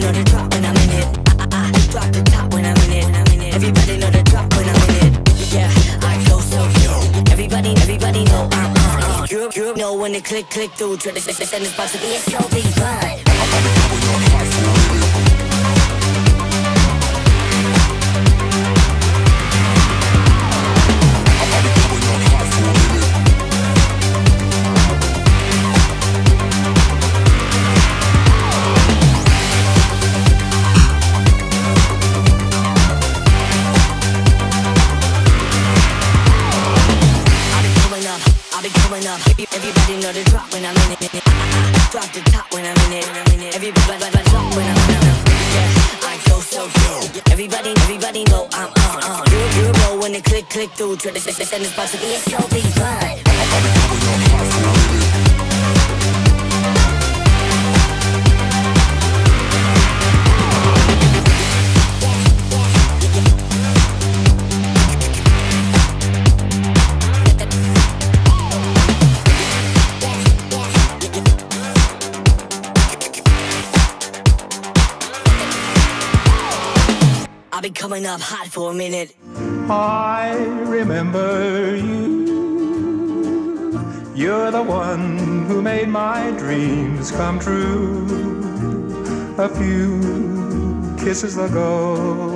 know the drop when I'm in it. I drop the top when I'm in it. Everybody know the drop when I'm in it. Yeah, I go so cute. Everybody know I'm on. You know when the click through. Try to send this box to be a so big fun. Everybody know the drop when I'm in it. Drop the top when I'm in it. Everybody drop when I'm in it. Yeah, I go so good. Everybody know I'm on. You know when the click through. Try to send this box to be a so big fun. I'll be coming up hot for a minute. I remember you. You're the one who made my dreams come true. A few kisses ago,